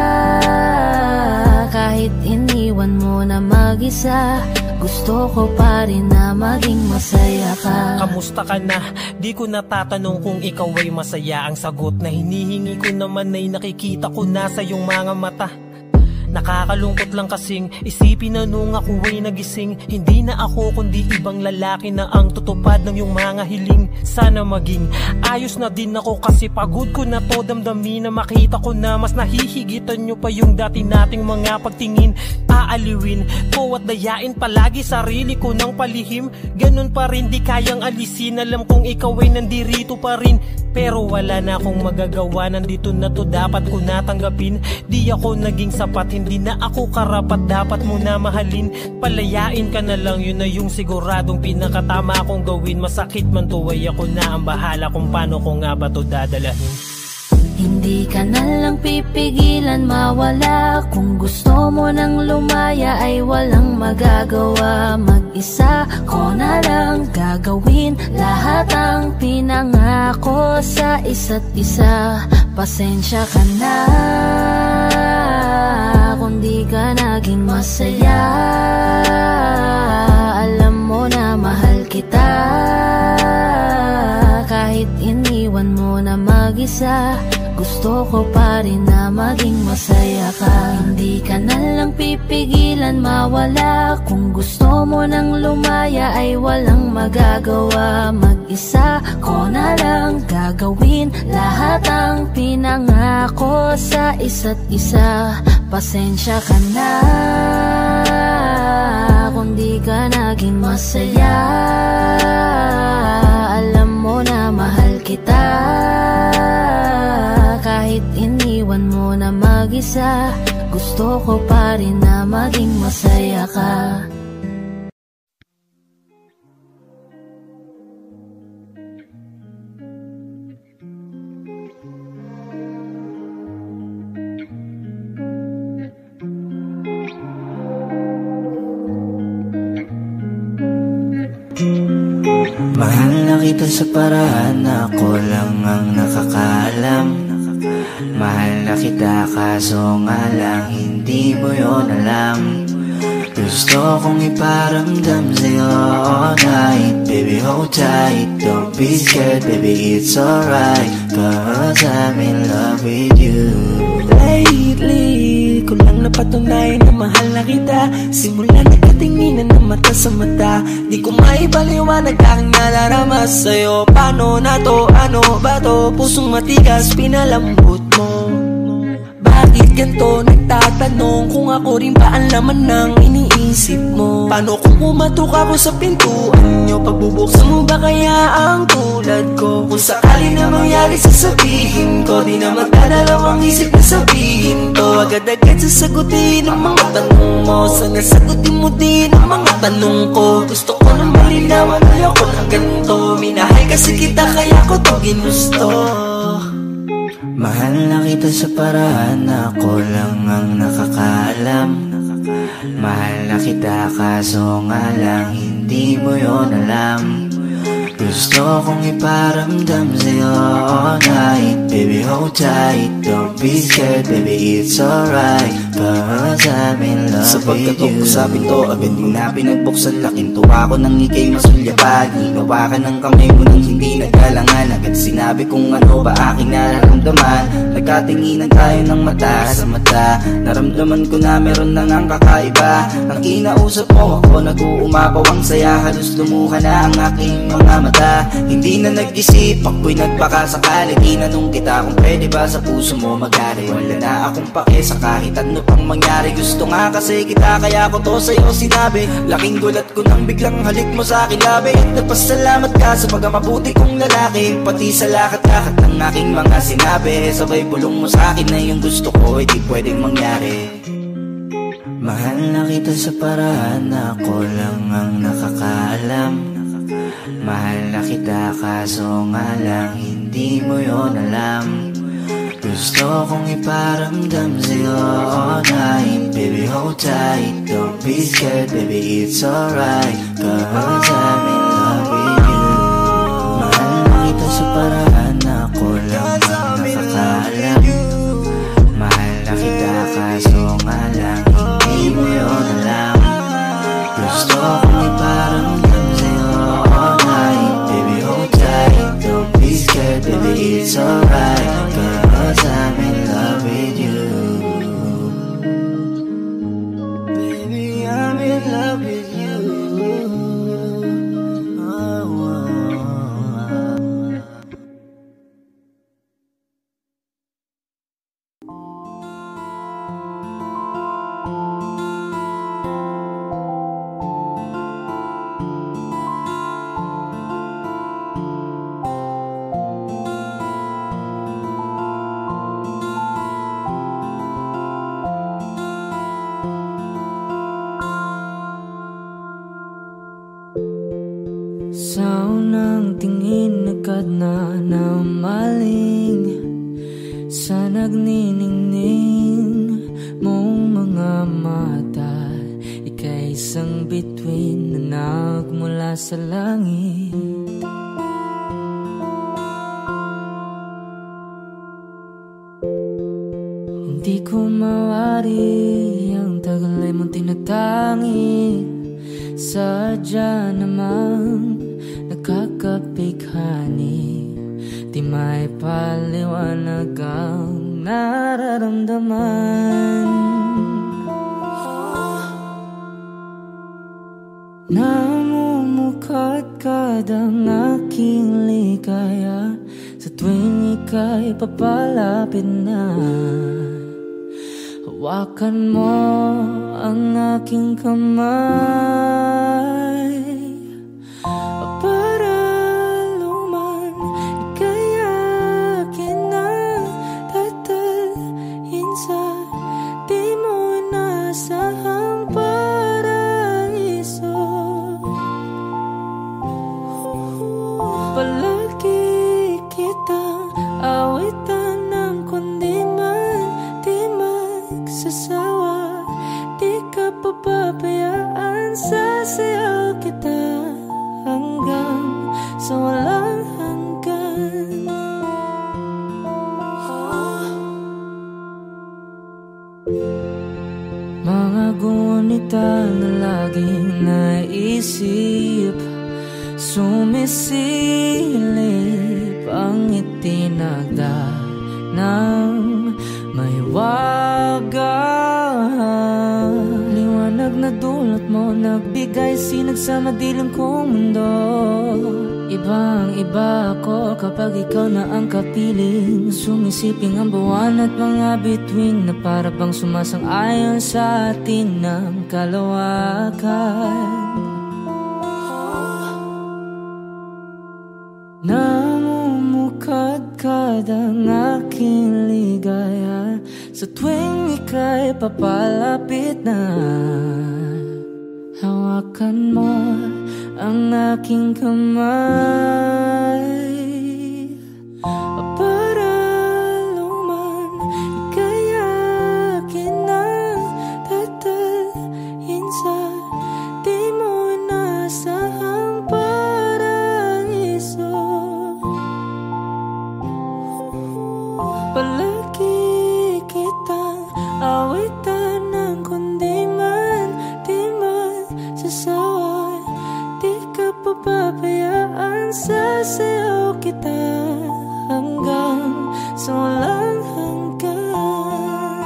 kahit iniwan mo na mag-isa. Gusto ko pa rin na maging masaya ka. Kamusta ka na? Di ko natatanong kung ikaw ay masaya. Ang sagot na hinihingi ko naman ay nakikita ko na sa iyong mga mata. Nakakalungkot lang kasing isipin na nung ako ay nagising, hindi na ako kundi ibang lalaki na ang tutupad ng iyong mga hiling. Sana maging ayos na din ako kasi pagod ko na to damdamin na makita ko na mas nahihigitan nyo pa yung dati nating mga pagtingin. Aaliwin ko at dayain palagi sarili ko ng palihim. Ganun pa rin di kayang alisin, alam kong ikaw ay nandirito pa rin. Pero wala na akong magagawa, nandito na to dapat ko natanggapin. Di ako naging sapat, hindi na ako karapat, dapat mo na mahalin. Palayain ka na lang, yun na yung siguradong pinakatama kong gawin. Masakit man to ay ako na ang bahala kung paano ko nga ba to dadalahin. Hindi ka na lang pipigilan mawala. Kung gusto mo nang lumaya ay walang magagawa. Mag-isa ko na lang gagawin lahat ang pinangako sa isa't isa. Pasensya ka na kung di ka naging masaya. Alam mo na mahal kita, kahit iniwan mo na mag-isa. Gusto ko pa rin na maging masaya ka. Hindi ka na lang pipigilan mawala. Kung gusto mo nang lumaya ay walang magagawa. Mag-isa ko na lang gagawin lahat ang pinangako sa isa't isa. Pasensya ka na kung di ka naging masaya. Alam mo na mahal kita, kahit iniwan mo na mag-isa. Gusto ko pa rin na maging masaya ka. Mahal na kita sa paraan na ako lang ang nakakaalam. Mahal na kita kaso nga lang hindi mo yun alam. Gusto kong iparamdam sa'yo all night. Baby hold tight, don't be scared, baby it's alright. Cause I'm in love with you. Lately, ko lang napatunayan na mahal na kita. Simula nagkatinginan ng mata sa mata. Di ko maipaliwanag aking nadarama sa'yo. Paano na to, ano ba to? Pusong matigas, pinalambot mo. Bakit ganito? Nagtatanong kung ako rin ba ang laman ng iniisip mo. Paano kung pumatok ako sa pintuan nyo? Pagbubuksan mo ba kaya ang tulad ko? Kung sakali na mangyari sasabihin ko, di na magdadalawang isip na sabihin to. Agad-agad sasagutin ang mga tanong mo. Sana sagutin mo din ang mga tanong ko. Gusto ko na malinawan, ayoko na ganito. Minahal kasi kita kaya ko to ginusto. Mahal na kita sa paraan na ako lang ang nakakaalam. Mahal na kita kaso nga lang hindi mo yun alam. Gusto kong iparamdam sa'yo all night. Baby hold tight, don't be scared, baby it's alright. Cause I'm in love sa with you. Sa pagkatok sa pinto, agad mo na pinagbuksan. Laking tuwa ko nang ikay masulyapan. Hinawa ka ng kamay mo nang hindi nagkalangan. Agad sinabi kung ano ba aking nararamdaman. Nagkatinginan tayo ng mata sa mata. Naramdaman ko na meron nang ang kakaiba. Ang kinausap mo ako nag-uumapaw ang saya. Halos lumuha na ang aking mga mata. Hindi na nag-isip, ako'y nagpakasakali. Tinanong kita kung pwede ba sa puso mo mag-ari. Wala na akong pake sa kahit ano pang mangyari. Gusto nga kasi kita kaya ko to sa'yo sinabi. Laking gulat ko nang biglang halik mo sa akin labi. Nagpasalamat ka sa pagkamabuti kong lalaki. Pati sa lakat-lakat ng aking mga sinabi. Sabay bulong mo sa akin na yung gusto ko ay di pwedeng mangyari. Mahal na kita sa paraan na ako lang ang nakakaalam. Mahal na kita kaso nga lang hindi mo yun alam. Gusto kong iparamdam sa'yo all night. Baby hold tight, don't be scared, baby it's alright, cause I'm in love with you. Mahal na kita sa paraan na ako lang ang nakakaalam. Mahal na kita kaso nga lang hindi mo yun alam. Gusto kong iparamdam sa'yo all night. Baby hold tight, don't be scared, baby it's alright, cause I'm in love with you. Baby I'm in love with you. Sa unang tingin agad na namaling sa nagniningning mong mga mata. Ika'y isang bituin na nagmula sa langit. Hindi ko mawari ang tagal ay mong tinatangi. Sadya namang nakakapighani, di may paliwanag ang nararamdaman. Namumukadkad ang aking ligaya sa tuwing ika'y papalapit na. Hawakan mo ang aking kamay para luman ika'y akin na tatalhin sa di mo inasahang paraiso. Palagi kitang awitan ng kundi man di magsasawa. Di ka papabayaan, sasayaw kita hanggang sa walang hanggan. Mga gunita na laging naisip, sumisilip ang itinagda ng may waga. Liwanag na dulot mo, nagbigay sinag sa madilim kong mundo. Ibang iba ako kapag ikaw na ang kapiling. Sumisiping ang buwan at mga bituin na para bang sumasang-ayon sa atin ng kalawakan. Namumukadkad ang aking ligaya sa tuwing ika'y papalapit na. Hawakan mo ang aking kamay para luman ika'y akin na tatalhin sa di mo inasahang paraiso. Palagi kitang awitan ng kundi man di magsasawa. Di ka papabayaan, sasayaw kita hanggang sa walang hanggan.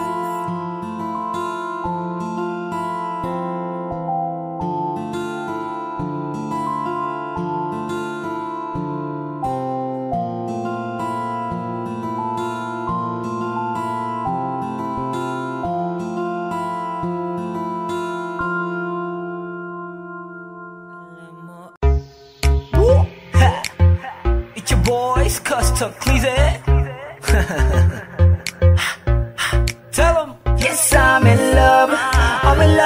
Boys, custom Cleese. Tell them, yes, I'm in love. I'm in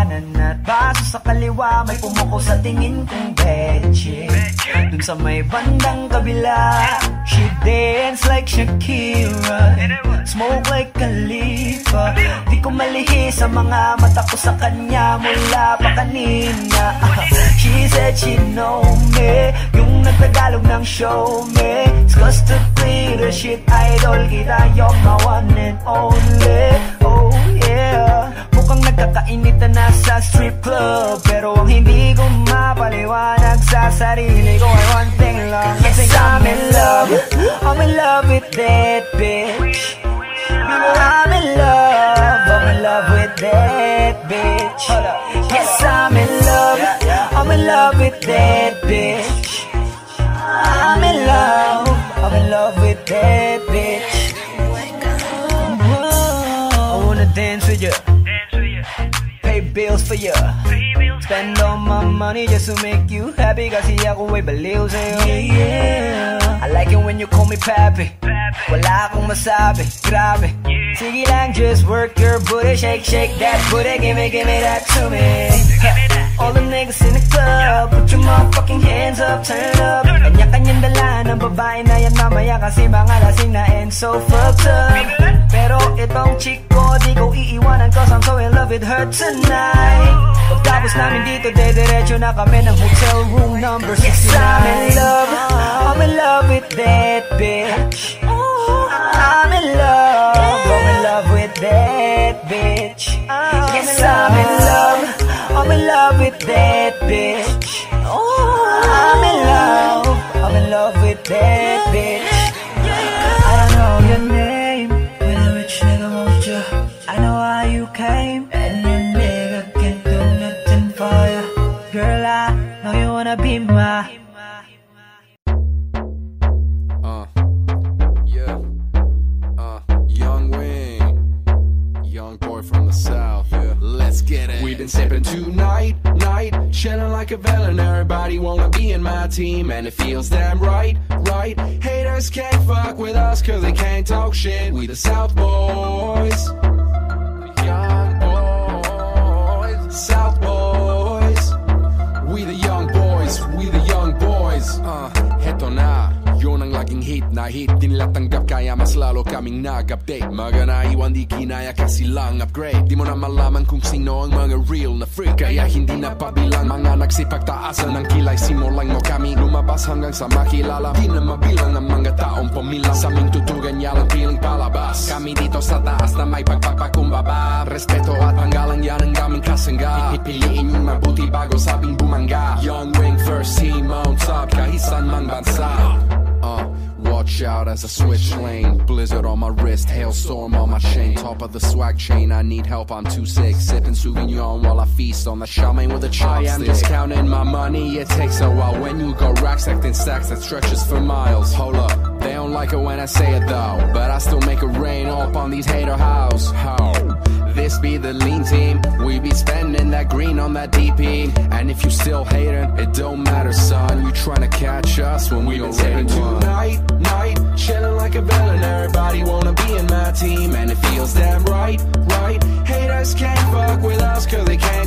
kanan at baso sa kaliwa, may pumuko sa tingin kong betche. Dun sa may bandang kabila, she dance like Shakira, smoke like Khalifa. Di ko malihis sa mga mata ko sa kanya mula pa kanina. She said she know me, yung nagtagalog ng show me. It's cause to play the shit idol kita, you're my one and only. Oh yeah, mukhang nagkakainitan na sa strip club, pero ang hindi ko mapaliwanag sa sarili ko ay one thing lang. Yes, I'm in love, I'm in love with that bitch. You know I'm in love, I'm in love with that bitch. Yes, I'm in love, I'm in love with that bitch. I'm in love, I'm in love with that bitch. I wanna dance with you, pay bills for you, spend all my money just to make you happy. Kasi ako ay baliw sa'yo. Yeah, yeah. I like it when you call me papi, wala akong masabi, grabe. Sige lang, just work your booty, shake, shake that booty, give me, give me that to me. All the niggas in the club, put your motherfucking hands up, turn up. Kanya-kanyang dala ng babae na yan mamaya, kasi mga lasing na and so fucked up. Pero itong chick ko, di ko iiwanan, cause I'm so in love with her tonight. Pagtapos namin dito, dediretso na kami ng hotel room number sixty-nine. Yes, I'm in love, I'm in love with that bitch. I'm in love, I'm in love with that bitch. Yes, I'm in love, I'm in love with that bitch. I'm in love, I'm in love with that bitch. I don't know your name, but a rich nigga wants you. I know how you came, and your nigga can't do nothing for you. Girl, I know you wanna be my. Uh, yeah, uh, Young Wing, young boy from the south. Yeah. Let's get it. We've been sipping tonight, night, chilling like a villain. Everybody wanna be in my team, and it feels damn right, right. Haters can't fuck with us, cause they can't talk shit. We the South Boys, young boys, South Boys. We the young boys, we the young boys. Uh, heto na, yun ang laging hit na hit. Di nila tanggap kaya mas lalo kaming nag-update. Mga naiwan di kinaya kasi lang upgrade. Di mo na malaman kung sino ang mga real na freak, kaya hindi na pabilang mga nagsipagtaasan ng kilay. Simulan mo kami lumabas hanggang sa makilala. Di na mabilang ang mga taong pumilang sa aming tutugan niya lang piling palabas. Kami dito sa taas na may pagpapakumbaba. Respeto at panggalang yan ang aming kasangga. Piliin yung mabuti bago sabing bumangga. Young Wing first team on top, kahit saan mang bansa. Uh, watch out as I switch lane. Blizzard on my wrist, hailstorm on my chain. Top of the swag chain, I need help, I'm too sick. Sipping Sauvignon while I feast on the shaman with a chopstick. I am just counting my money, it takes a while. When you go racks, acting stacks that stretches for miles. Hold up, they don't like it when I say it though, but I still make it rain up on these hater house. How? This be the lean team, we be spending that green on that D P. And if you still hating, it don't matter son. You tryna catch us when we don't ready tonight, night, chilling like a villain. Everybody wanna be in my team, and it feels damn right, right. Haters can't fuck with us cause they can't